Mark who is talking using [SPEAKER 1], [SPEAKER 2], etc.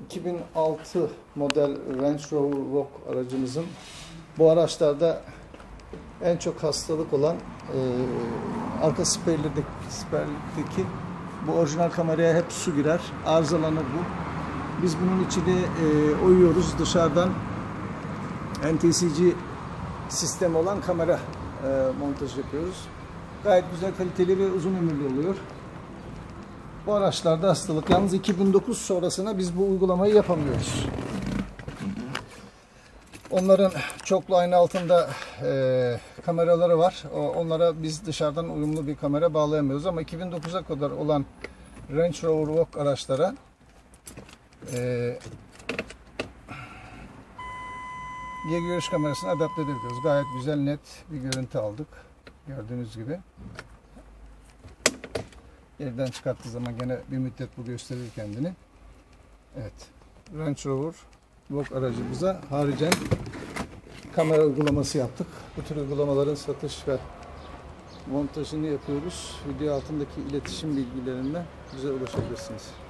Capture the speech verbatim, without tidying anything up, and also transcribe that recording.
[SPEAKER 1] iki bin altı model Range Rover Vogue aracımızın bu araçlarda en çok hastalık olan e, arka siperlerdeki, siperlikteki bu orijinal kameraya hep su girer. Arızalanır bu. Biz bunun içine e, oyuyoruz. Dışarıdan N T C C sistem olan kamera e, montaj yapıyoruz. Gayet güzel, kaliteli ve uzun ömürlü oluyor. Bu araçlarda hastalık. Yalnız iki bin dokuz sonrasına biz bu uygulamayı yapamıyoruz. Onların çoklu ayna altında e, kameraları var. O, onlara biz dışarıdan uyumlu bir kamera bağlayamıyoruz. Ama iki bin dokuza kadar olan Range Rover Vogue araçlara e, geri görüş kamerasını adapte edebiliyoruz. Gayet güzel, net bir görüntü aldık. Gördüğünüz gibi. Elden çıkarttığı zaman gene bir müddet bu gösterir kendini. Evet. Range Rover Vogue aracımıza haricen kamera uygulaması yaptık. Bu tür uygulamaların satış ve montajını yapıyoruz. Video altındaki iletişim bilgilerinden bize ulaşabilirsiniz.